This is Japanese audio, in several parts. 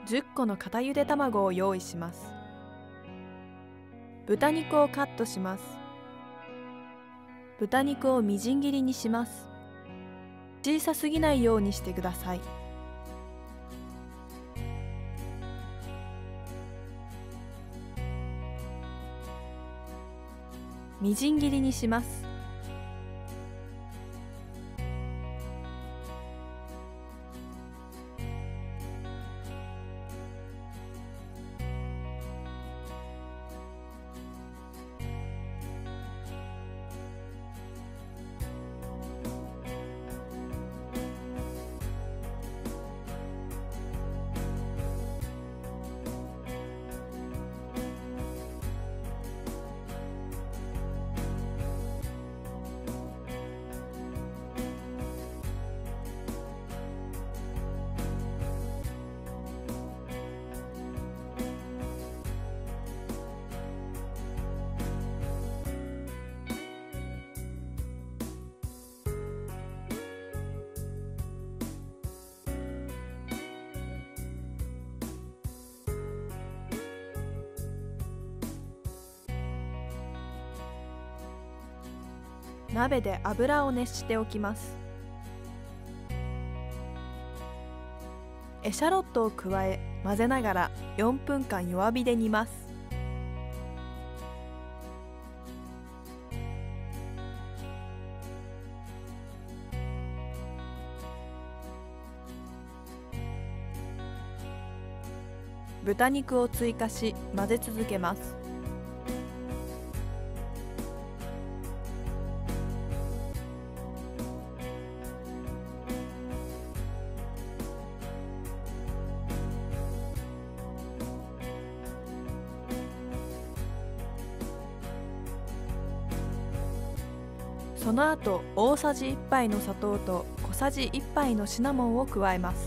10個の固ゆで卵を用意します。豚肉をカットします。豚肉をみじん切りにします。小さすぎないようにしてください。みじん切りにします。鍋で油を熱しておきます。エシャロットを加え混ぜながら4分間弱火で煮ます。豚肉を追加し混ぜ続けます。その後、大さじ1杯の砂糖と小さじ1杯のシナモンを加えます。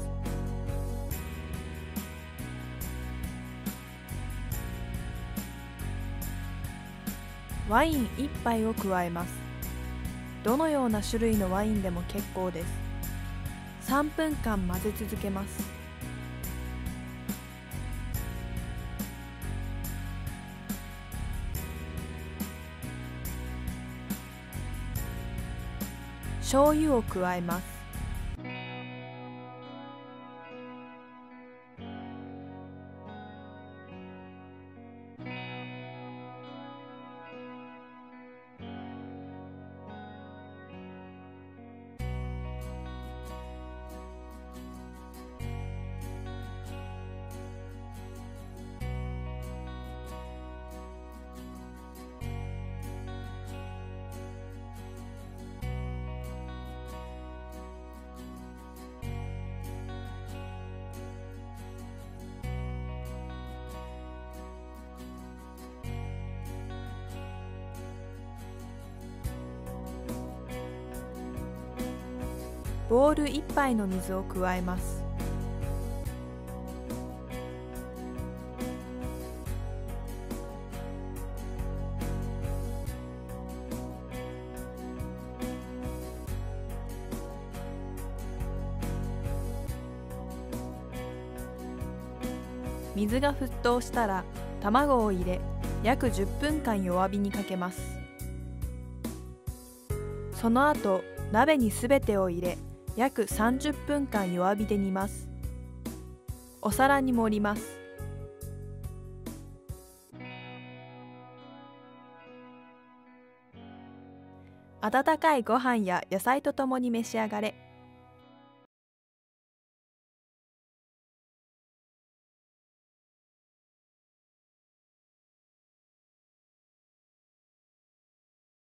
ワイン1杯を加えます。どのような種類のワインでも結構です。3分間混ぜ続けます。醤油を加えます。ボウル1杯の水を加えます。水が沸騰したら卵を入れ、約10分間弱火にかけます。その後、鍋にすべてを入れ、約30分間弱火で煮ます。お皿に盛ります。温かいご飯や野菜とともに召し上がれ。